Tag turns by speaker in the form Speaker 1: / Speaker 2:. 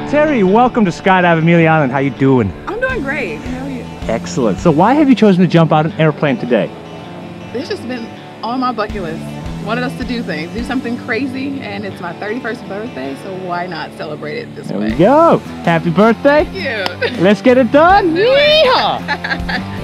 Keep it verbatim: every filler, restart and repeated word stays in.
Speaker 1: Terry, welcome to Skydive Amelia Island. How you doing?
Speaker 2: I'm doing great. How are you?
Speaker 1: Excellent. So why have you chosen to jump out an airplane today?
Speaker 2: It's just been on my bucket list. Wanted us to do things, do something crazy, and it's my thirty-first birthday, so why not celebrate it this
Speaker 1: There
Speaker 2: way?
Speaker 1: we go. Happy birthday.
Speaker 2: Thank you.
Speaker 1: Let's get it done.
Speaker 2: Let's do it.
Speaker 1: Yeehaw!